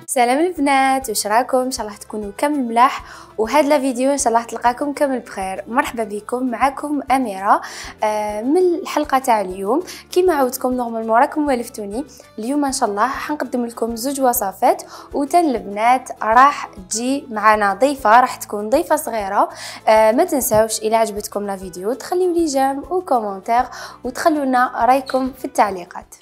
سلام البنات، واش راكم؟ ان شاء الله تكونوا كامل ملاح. وهاد لا فيديو ان شاء الله تلقاكم كامل بخير. مرحبا بكم، معكم اميره. من الحلقه تاع اليوم كيما عودتكم نورمالمون راكم والفتوني. اليوم ان شاء الله حنقدم لكم زوج وصفات، وتن البنات راح تجي معنا ضيفه، راح تكون ضيفه صغيره. ما تنساوش الى عجبتكم لا فيديو تخليو لي جيم وكومونتير، وتخلوا لنا رايكم في التعليقات.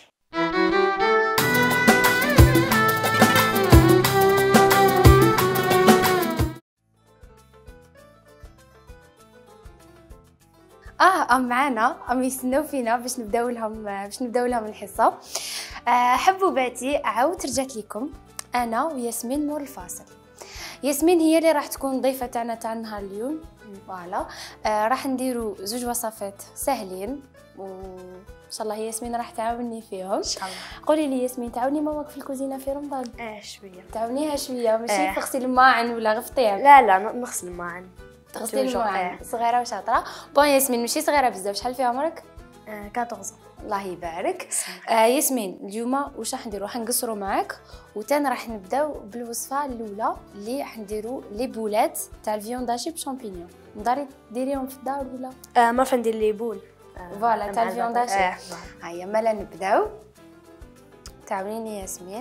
معانا يستناو فينا باش نبداو لهم الحصه. حبوباتي، عاود رجعت لكم انا وياسمين مور الفاصل. ياسمين هي اللي راح تكون ضيفه تاع نهار اليوم. فوالا راح نديروا زوج وصفات سهلين، وان شاء الله ياسمين راح تعاوني فيهم ان شاء الله. قولي لي ياسمين، تعاوني ماماك في الكوزينه في رمضان؟ شويه. تعاونيها شويه، ماشي تغسلي الماعن ولا غفطيها؟ لا نغسل الماعن. تغسلي الماعن. صغيره وشاطره. بون ياسمين ماشي صغيره بزاف، شحال في عمرك؟ 14. الله يبارك. ياسمين اليوم واش راح نديرو؟ حنقصروا معاك، وتاني راح نبداو بالوصفه الاولى اللي راح نديرو لي بولات تاع الفيونداشي بشامبينيون. نضاري ديريهم في الدار ولا ما فندير لي بول فوالا تاع الفيونداشي. هيا مالا نبداو. تعاونيني ياسمين.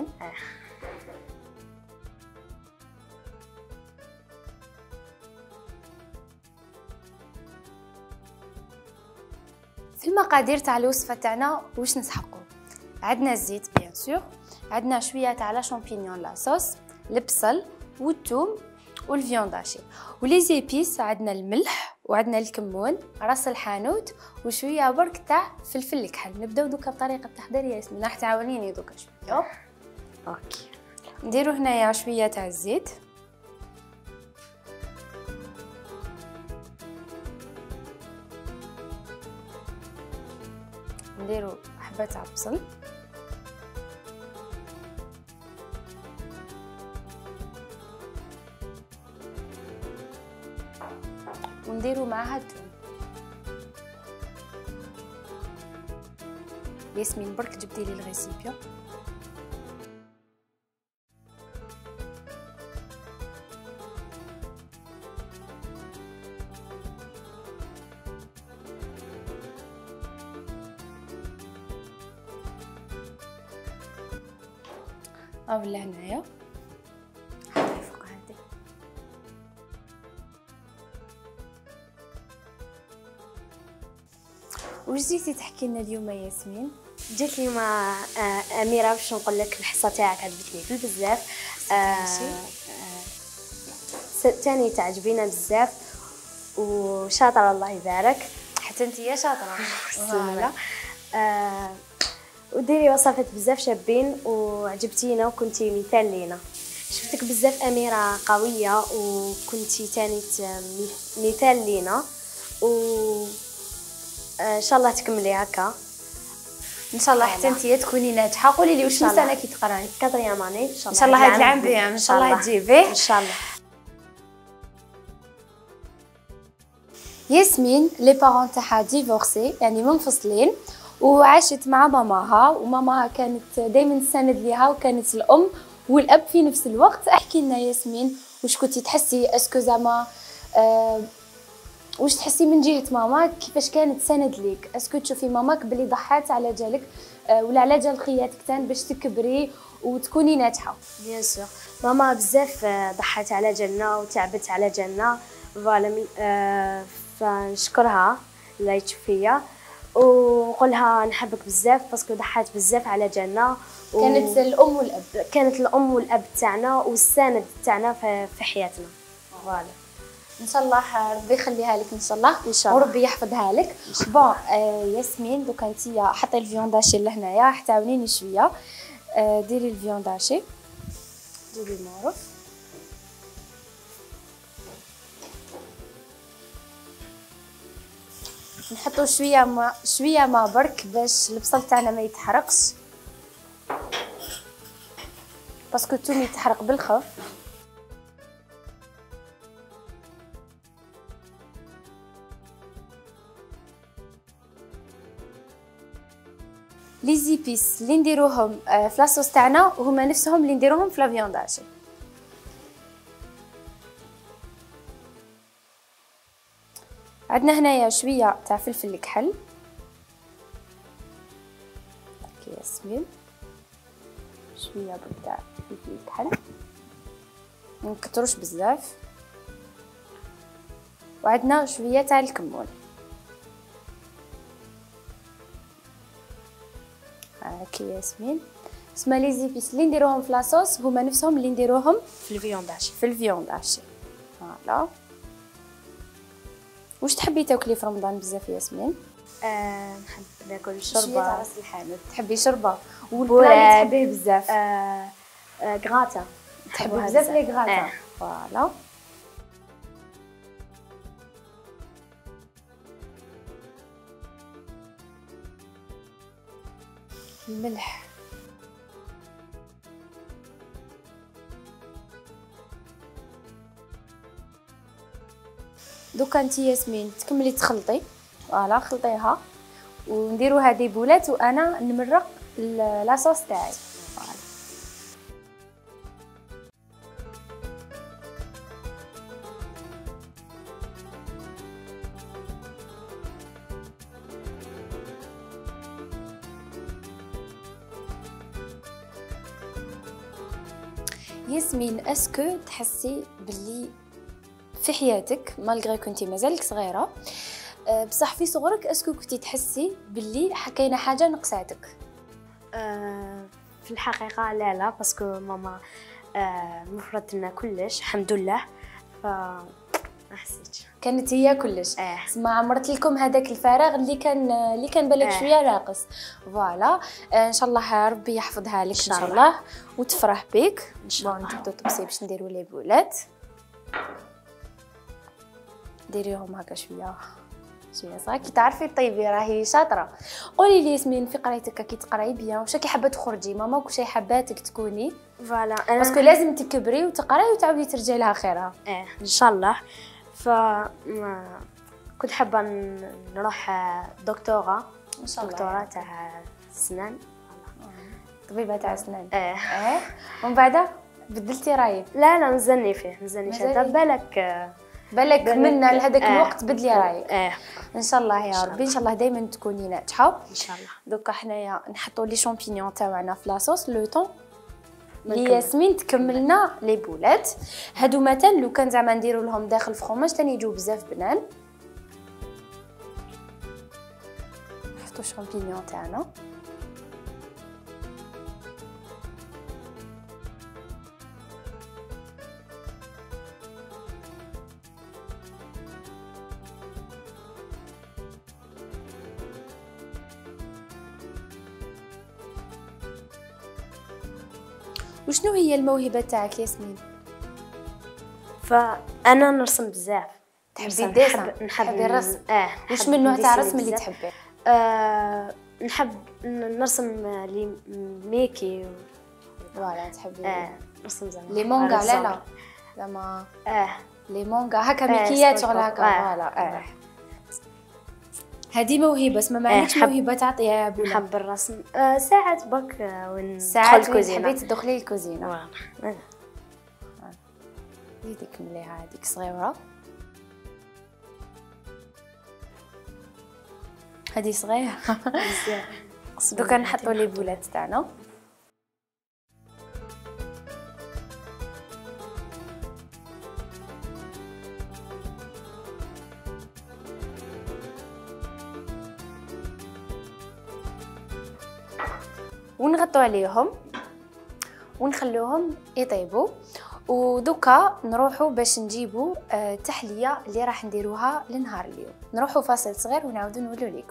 في المقادير تاع الوصفه تاعنا واش نسحقوا؟ عندنا الزيت بيان سور، عندنا شويه تاع لا شامبينيون لاصوص، البصل والثوم والفيونداشي، ولي زيبيس عندنا الملح وعندنا الكمون، راس الحانوت وشويه برك تاع فلفل الكحل. نبداو دوكا بطريقه التحضير يا ياسمين، راح تعاونيني دوكا شويه. اوكي، نديرو هنايا شويه تاع الزيت، نديرو حبه تاع بصل، ونديرو معاها الثوم. ياسمين برك جبدي لي الغيسيبيا. ولا هنايا حطي فوق هادي. واش جيتي تحكي لنا اليوم ياسمين؟ جيت اليوم اميره باش نقول لك الحصه تاعك عجبتني بزاف. تاني تعجبينا بزاف وشاطره الله يبارك. حتى انتيا شاطره. فوالا. وديري وصفات بزاف شابين وعجبتينا وكنتي مثال لينا. شفتك بزاف اميره قويه وكنتي تاني مثال لينا، و ان شاء الله تكملي هكا ان شاء الله. حتى انتيا تكوني ناجحه. قولي لي واش سنه كي تقراي؟ 4 اني ان شاء الله. ان شاء الله هاد العام بيان ان شاء الله تجيبيه ان شاء الله. ياسمين لي بارون تاعها ديفورسي، يعني منفصلين، وعاشت مع ماماها، وماماها كانت دائما تساند ليها، وكانت الام والاب في نفس الوقت. احكي لنا ياسمين واش كنتي تحسي؟ اسكو زعما واش تحسي من جهه ماماك؟ كيفاش كانت سند ليك؟ اسكو تشوفي ماماك بلي ضحات على جالك ولا على جال خياتك تان باش تكبري وتكوني ناجحه؟ بيان سور ماما بزاف ضحات على جالنا وتعبت على جالنا. فوالا فنشكرها الله يتشوف فيا، ونقولها نحبك بزاف باسكو ضحات بزاف على جالنا. كانت الام والاب، كانت الام والاب تاعنا والسند تاعنا في حياتنا. فوالا ان شاء الله ربي يخليها لك ان شاء الله، ان شاء الله وربي يحفظها لك. بون ياسمين دوكا انتيا حطي الفيونداشي لهنايا، راح تعاونيني شويه. ديري الفيونداشي، ديري المعروف، نحطو شويه ما برك باش البصل تاعنا ما يتحرقش، باسكو الثوم يتحرق بالخف. لي زيبيس اللي نديروهم في لاصوص تاعنا هما نفسهم اللي نديروهم في لا فيوند هاشي. عندنا هنايا شويه تاع فلفل الكحل ياسمين، شويه تاع فلفل الكحل ما نكتروش بزاف، وعندنا شويه تاع الكمون هاكي ياسمين. اسما لي زيبيس اللي نديروهم في لاصوص هما نفسهم اللي نديروهم في الفيوند هاشي. في الفيوند هاشي. فوالا. واش تحبي تاكلي في رمضان بزاف ياسمين؟ نحب ناكل شويه شوربه. تاع راس الحانوت. تحبي شوربه والبلا اللي تحبيه بزاف؟ غراتا. تحبي بزاف لي غراتا. فوالا. الملح دوكا انتي ياسمين تكملي تخلطي. فوالا خلطيها ونديرو هذه بولات وانا نمرق لاصوص تاعي. ياسمين اسكو تحسي باللي في حياتك مالغري كنتي مازالك صغيره بصح في صغرك اسكو كنتي تحسي باللي كاينه حاجه نقصاتك؟ في الحقيقه لا باسكو ماما مفرت لنا كلش الحمد لله، ف ما حسيتش كانت هي كلش. تسمى عمرت لكم هذاك الفراغ اللي كان بالك شويه ناقص. فوالا ان شاء الله ربي يحفظها لك ان شاء الله وتفرح بك ان شاء الله. نبداو طبسي باش نديروا لي بولات. ديريهم هكا شويه صغار كي تعرفي طيبي راهي شاطره. قولي لي ياسمين في قرايتك كي تقراي بيان واش راكي حابه تخرجي ماما واش حاباتك تكوني؟ فوالا باسكو لازم تكبري وتقراي وتعاودي ترجعي لها خيرها. ان شاء الله. ف كنت حابه نروح دكتوره ان شاء الله، دكتوره تاع اسنان، طبيبه تاع اسنان. ومن بعد بدلتي رايك؟ لا مازالني فيه بالك من لهذاك الوقت بدلي رايك. ان شاء الله يا ربي، ان شاء الله دائما تكوني ناجحه ان شاء الله. دوكا حنايا نحطوا لي شامبينيون تاعنا في لاصوص لو طون لي ياسمين تكملنا لي بولات. هادو مثلا لو كان زعما نديروا لهم داخل فرomاج ثاني يجوا بزاف بنان. نحطوا شامبينيون تاعنا وشنو هي الموهبه تاعك ياسمين؟ فانا نرسم بزاف. تحبي الديسان؟ نحب الرسم. واش من نوع تاع الرسم اللي تحبيه؟ نحب نرسم لي ميكي فوالا تحبي نرسم زعما لي مونغا. لا زعما لي مونغا هكا ميكيات شغل هكا. فوالا هذه موهبه. اسمها ما عندكش موهبه تعطيها يا بولا؟ نحب الرسم ساعات برك وين ساعات تحبي تدخلي الكوزينه. يديك مليحه هذيك صغيره، هذه صغيره بزاف. دوكا نحطوا لي بولات تاعنا. ونغطوا عليهم ونخلوهم يطيبوا. ودوكا نروحوا باش نجيبوا التحليه اللي راح نديروها لنهار اليوم. نروحوا فاصل صغير ونعاودوا نولوا لكم.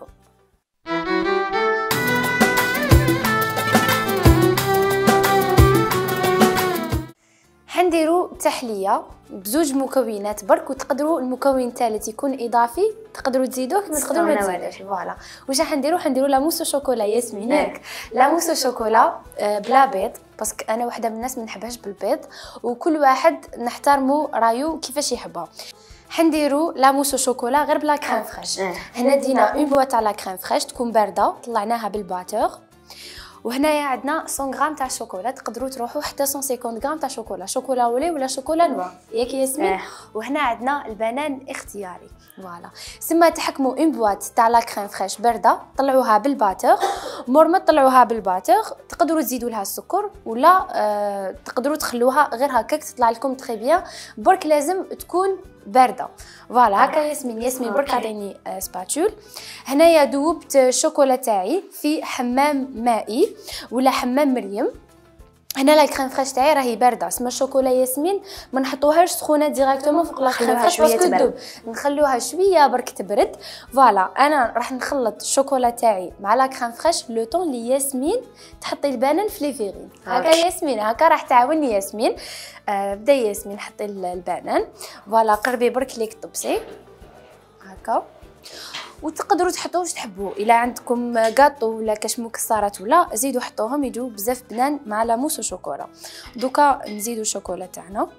حنديروا تحليه بزوج مكونات برك، وتقدروا المكون الثالث يكون اضافي تقدروا تزيدوه كما تقدروا ما تزيدوش. فوالا واش حنديروا لا موس شوكولا ياسمين. ياك لا موس شوكولا بلا بيض باسكو انا وحده من الناس ما نحبهاش بالبيض، وكل واحد نحترموا رايو كيفاش يحبها. حنديروا لا موس شوكولا غير بلا كريم فريش. هنا دينا اون بواط تاع لا كريم فريش تكون بارده، طلعناها بالباتور وهنايا عندنا 100 غرام تاع الشوكولا، تقدروا تروحوا حتى 150 غرام تاع شوكولا ولي ولا شوكولا نوا ياك ياسمين. وهنا عندنا البنان اختياري. فوالا سما تحكموا اون بواط تاع لا كريم فريش بارده، طلعوها بالباتور، مور ما طلعوها بالباتور تقدروا تزيدوا لها السكر ولا تقدروا تخلوها غير هكاك تطلع لكم تري بيان، برك لازم تكون بارده. فوالا هكا ياسمين برك عطيني سباتول. هنايا دوبت شوكولا تاعي في حمام مائي ولا حمام مريم. هنا لا كريم فريش تاعي راهي بارده، سما الشوكولا ياسمين ما نحطوهاش سخونه ديريكتومون فوق لا كريم فريش باسكو تذوب، نخلوها شويه برك تبرد. فوالا انا راح نخلط الشوكولا تاعي مع لا كريم فريش لو طون لي ياسمين تحطي البنان في لي فيغين. هكا ياسمين هكا راح تعاوني ياسمين. بدا ياسمين حطي البنان. فوالا قربي برك ليك طبسي هكا، وتقدروا تحطوه واش تحبوا. الا عندكم غاطو ولا كاش مكسرات ولا زيدوا حطوهم يجوا بزاف بنان مع لا موس وشوكولا. دوكا نزيدوا الشوكولا تاعنا.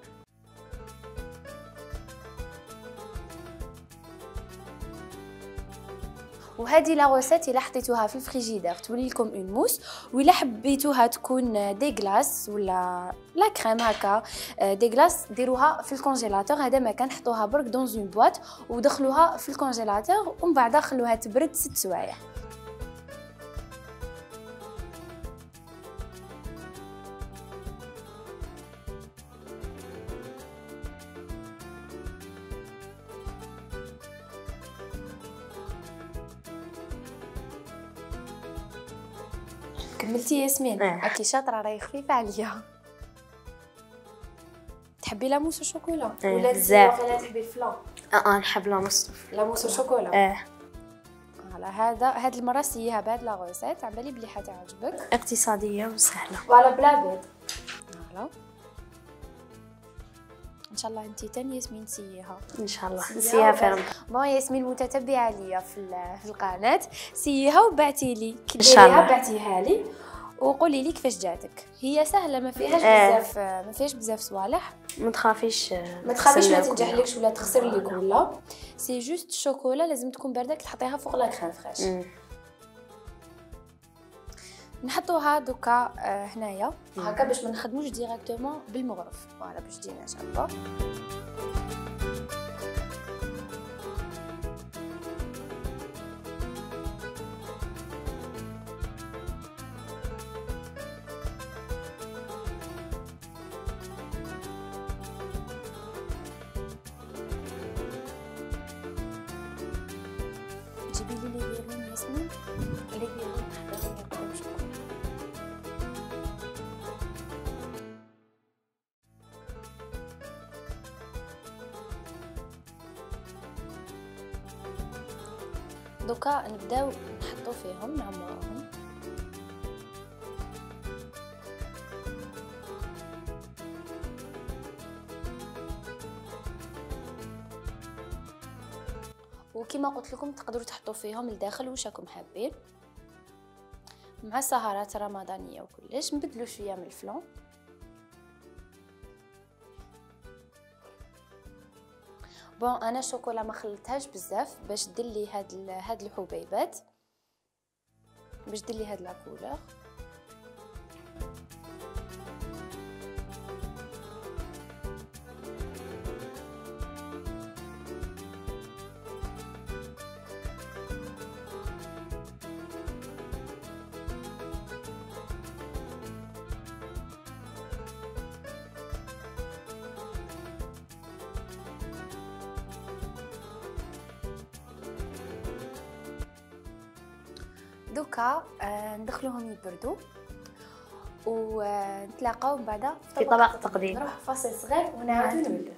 وهذه لا روسيت الا حطيتوها في الفريجيدير تولي لكم اون موس، ولا حبيتوها تكون دي غلاس ولا لا كريم هكا دي غلاس ديروها في الكونجيلاتور. هذا ما كان حطوها برك دون اون بواط ودخلوها في الكونجيلاتور ومن بعد خلوها تبرد 6 سوايع. كملتي ياسمين؟ راكي شاطره راهي خفيفه عليا. تحبي لا موس الشوكولا ولا بزاف؟ ولا تحبي الفلان؟ نحب لا موس. لا موس الشوكولا. على هاد المره سيها بهاد لا روسيت، على بالي بلي حتعجبك، اقتصاديه وسهله. ولا بلا بيض. فوالا ان شاء الله انتي تاني ياسمين سيها ان شاء الله نسيها في رمضان. بون ياسمين متتبعه ليا في القناه، سيها وبعتي لي كي ديريها بعتيها لي وقولي لي كيفاش جاتك. هي سهله ما فيهاش بزاف ما فيهاش بزاف صوالح. ما تخافيش ما تنجحلكش ولا تخسر لك ولا سي جوست شوكولا لازم تكون بارده تحطيها فوق لا كريم فريش. نحطوها دوكا هنايا هكا باش ما نخدموش ديريكتومون بالمغرف. فوالا باش تجينا شابه. جيبي لي لي فيغين ياسمين، لي فيغين نحضرهم يقدروا شكون. دوكا نبداو نحطو فيهم نعمروهم. وكما قلت لكم تقدروا تحطوا فيهم لداخل واش راكم حابين. مع السهرات الرمضانيه وكلش نبدلوا شويه من الفلون. بون انا الشوكولا ما خلطتهاش بزاف باش دير لي هاد الحبيبات، باش دير لي هاد لا كولور. دوكا ندخلوهم يبردوا ونتلاقاو من بعد في طبق التقديم. نروح فاصل صغير ونعاودو نبداو.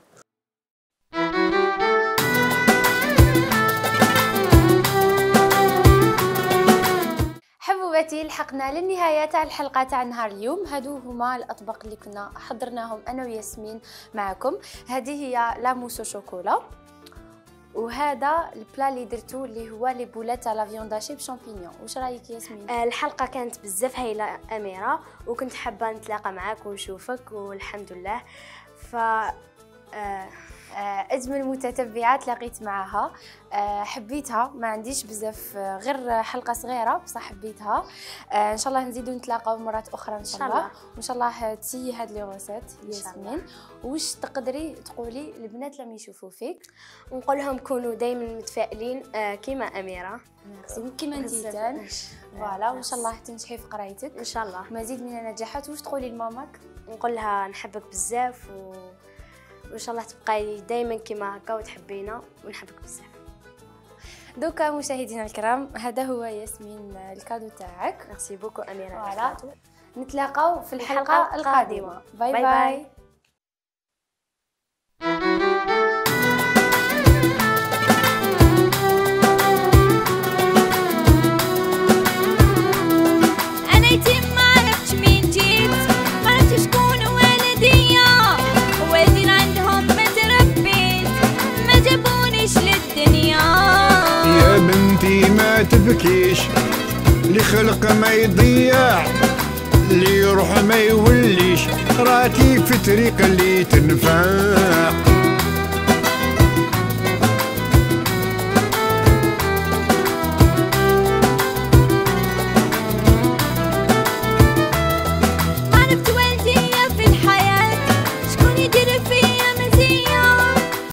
حبوباتي لحقنا للنهايه تاع الحلقه تاع نهار اليوم. هادو هما الاطباق اللي كنا حضرناهم انا وياسمين معكم. هذه هي لا موس شوكولا، وهذا البلا اللي درتو اللي هو لي بولات تاع لا فيونداشي بشامبينيون. واش رايك ياسمين؟ الحلقه كانت بزاف هايله اميره، وكنت حابه نتلاقى معاك ونشوفك والحمد لله. ف اجمل متتبعات لقيت معها، حبيتها، ما عنديش بزاف، غير حلقه صغيره بصح حبيتها. ان شاء الله نزيدو نتلاقاو مرات اخرى ان شاء الله، وان شاء الله تسيي هاد لي غوسات ياسمين. واش تقدري تقولي للبنات لما يشوفوا فيك؟ ونقول لهم كونوا دائما متفائلين كيما اميره. ميرسي كيما انتي فوالا، وان شاء الله تنجحي في قرايتك ان شاء الله، مزيد من النجاحات. واش تقولي لماماك؟ نقول لها نحبك بزاف وان شاء الله تبقاي دائما كيما هكا وتحبينا ونحبك بزاف. دوكا مشاهدينا الكرام، هذا هو ياسمين الكادو تاعك. ميرسي بوكو اميره. فوالا، نتلاقاو في الحلقه القادمه. باي باي. تبكيش اللي خلق ما يضيع، اللي يروح ما يوليش، راتي في طريق اللي تنفع.